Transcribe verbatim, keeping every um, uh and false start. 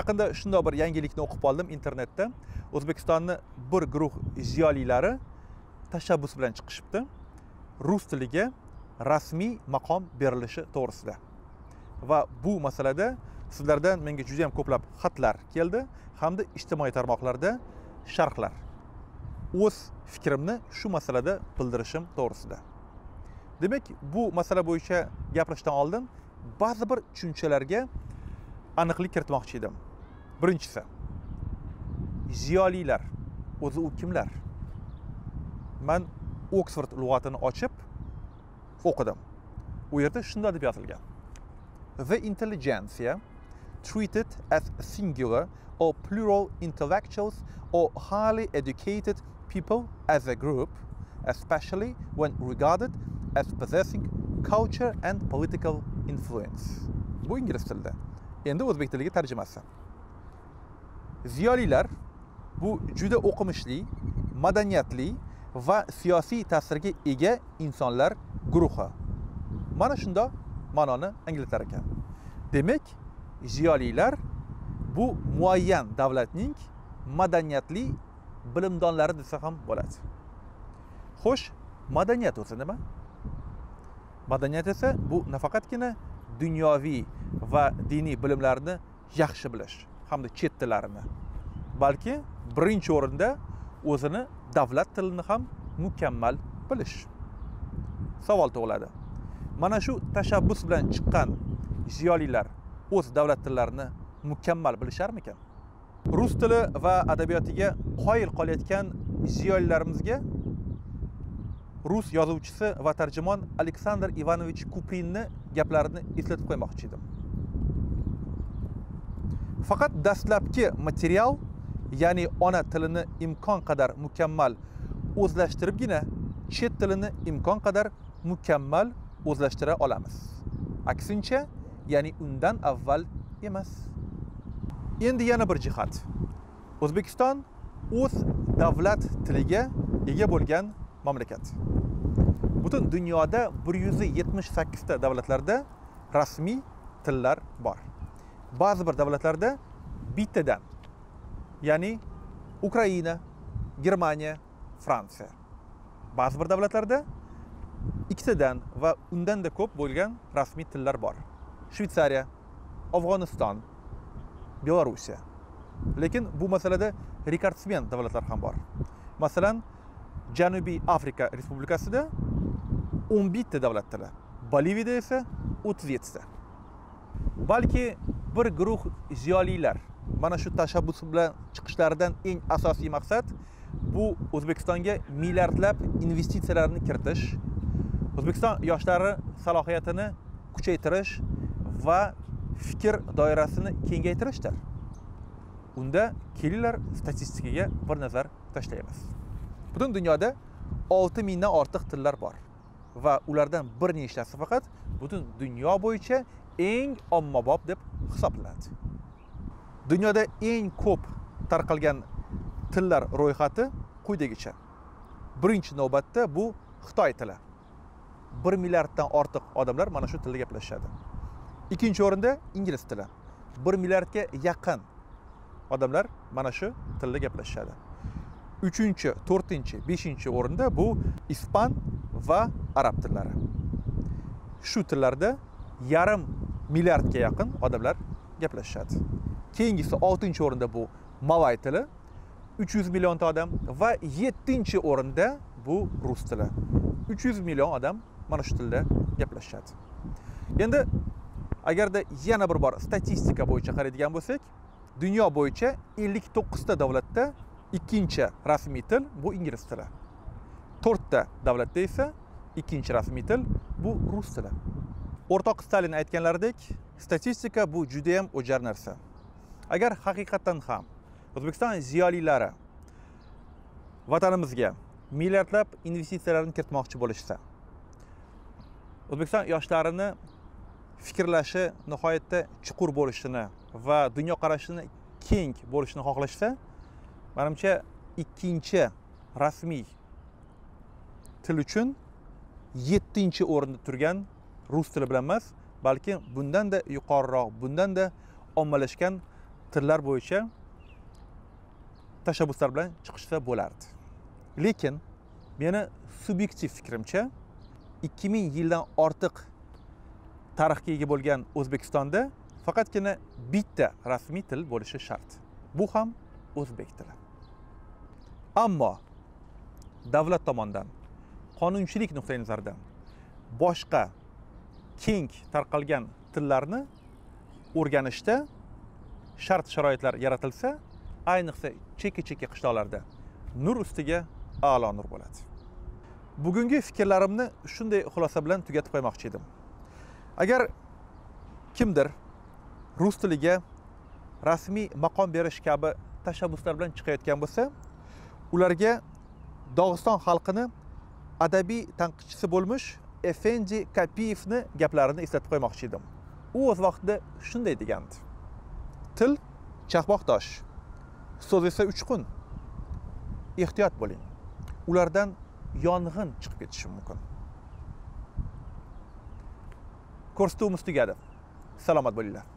Yaqinda shunday bir yangilikni o'qib qoldim internetda. O'zbekistonning bir guruh ziyolilari tashabbus bilan chiqishibdi. Rus tiliga rasmiy maqom berilishi to'g'risida. Va bu masalada sizlardan menga juda ham ko'plab xatlar keldi hamda ijtimoiy tarmoqlarda sharhlar. O'z fikrimni shu masalada bildirishim to'g'risida. Demak, bu masala bo'yicha gapirishdan oldin ba'zi bir tushunchalarga aniqlik kiritmoqchi edim. Birinchisi, ziyolilar o'zi u kimlar? Men Oxford lug'atini ochib o'qidim. U yerda shunday deb yozilgan: The intelligentsia, treated as singular or plural intellectuals or highly educated people as a group, especially when regarded as possessing culture and political influence. Bu ingliz tilida. Endi o'zbek tiliga tarjimasi. Ziyolilar bu juda o'qimishli, madaniyatli va siyosiy ta'sirga ega insonlar guruhi. Mana shunday ma'noni anglatar ekan. Demak, ziyolilar bu muayyan davlatning madaniyatli bilimdonlari desa ham bo'ladi. Xo'sh, madaniyat o'zi nima? Madaniyat esa bu nafaqatgina dunyoviy va diniy bilimlarni yaxshi bilish hamda chet tillarini, balki birinchi o'rinda o'zini davlat tilini ham mukammal bilish. Savol tug'iladi. Mana shu tashabbus bilan chiqqan ziyolilar o'z davlat tillarini mukammal bilisharmikan? Rus tili va adabiyotiga qoyil qolayotgan ziyolilarimizga Rus yozuvchisi va tarjimon Aleksandr Ivanovich Kuprinni gaplarini eslatib qo'ymoqchi edim. Faqat dastlabki material, ya'ni ona tilini imkon qadar mukammal o'zlashtiribgina chet tilini imkon qadar mukammal o'zlashtira olamiz. Aksincha, ya'ni undan avval emas. Endi yana bir jihat. O'zbekiston o'z davlat tiliga ega bo'lgan mamlakat. Butun dunyoda bir yuz yetmish sakkiz ta davlatlarda rasmiy tillar bor. Ba'zi bir davlatlarda bittadan, ya'ni Ukraina, Germaniya, Fransiya. Ba'zi bir davlatlarda ikkitadan va undan da ko'p bo'lgan rasmiy tillar bor. Shveysariya, Afg'oniston, Belorussiya. Lekin bu masalada rekordsmen davlatlar ham bor. Masalan, Janubiy Afrika Respublikasida o'n bitta davlat tili, Boliviyada esa o'ttiz yetti ta. Balki bir guruh ziyolilar mana shu tashabbus bilan chiqishlaridan eng asosiy maqsad bu O'zbekistonga milliardlab investitsiyalarni kiritish, O'zbekiston yoshlari salohiyatini kuchaytirish va fikr doirasini kengaytirishdir. Unda kelinglar statistikaga bir nazar tashlaymiz. Butun dunyoda olti mingdan ortiq tillar bor va ulardan bir nechtasi faqat butun dunyo bo'yicha eng ommabop deb hisoblanadi. Dunyoda eng ko'p tarqalgan tillar ro'yxati quyidagicha. Birinchi navbatda bu Xitoy tili. bir milliarddan ortiq odamlar mana shu tilda gaplashadi. Ikkinchi o'rinda ingliz tili. bir milliardga yaqin odamlar mana shu tilda gaplashadi. Uchinchi, to'rtinchi, beshinchi o'rinda bu ispan va arab tillari. Shu tillarda yarim milliardga yaqin odamlar gaplashadi. Keyingisi oltinchi o'rinda bu malay tili, uch yuz million odam va yettinchi o'rinda bu rus tili. uch yuz million odam mana shu tilda gaplashadi. Endi agarda yana bir bor statistika bo'yicha qaraydigan bo'lsak, dunyo bo'yicha ellik to'qqiz ta davlatda ikkinchi rasmiy til bu ingliz tili. to'rt ta davlatda esa ikkinchi rasmiy til bu rus tili. O'rtoq Stalin aytganlaridek, statistika bu juda ham o'jar narsa. Agar haqiqatan ham O'zbekiston ziyolilari vatanimizga milliardlab investitsiyalarni kiritmoqchi bo'lishsa, O'zbekiston yoshlarini fikrlashi nihoyatda chuqur bo'lishini va dunyo qarashini keng bo'lishini xohlashsa, menimcha ikkinchi rasmiy til uchun yettinchi o'rinda turgan rus tili bilan emas, balki bundan da yuqoriroq, bundan da ommalashgan tillar bo'yicha tashabbuslar bilan chiqishsa bo'lardi. Lekin meni subyektiv fikrimcha ikki ming yildan ortiq tarixga ega bo'lgan O'zbekistonda faqatgina bitta rasmiy til bo'lishi shart. Bu ham o'zbek tili. Ammo davlat tomonidan qonunchilik nuqtai nazaridan boshqa keng tarqalgan tillarni o'rganishda shart-sharoitlar yaratilsa, ayniqsa chekka-chekka qishloqlarda nur ustiga a'lo nur bo'ladi. Bugungi fikrlarimni shunday xulosa bilan tugatib qo'ymoqchi edim. Agar kimdir rus tiliga rasmiy maqom berish kabi tashabbuslar bilan chiqayotgan bo'lsa, ularga Dog'iston xalqini adabiy tanqidchisi bo'lmish Efendi Kapiyevni gaplarini eslatib qo'ymoqchi edim. U o'z vaqtida shunday degandi: til chaqmoq tosh, so'z esa uchqun. Ehtiyot bo'ling. Ulardan yong'in chiqib ketishi mumkin. Ko'rsatuvimiz tugadi. Salomat bo'linglar.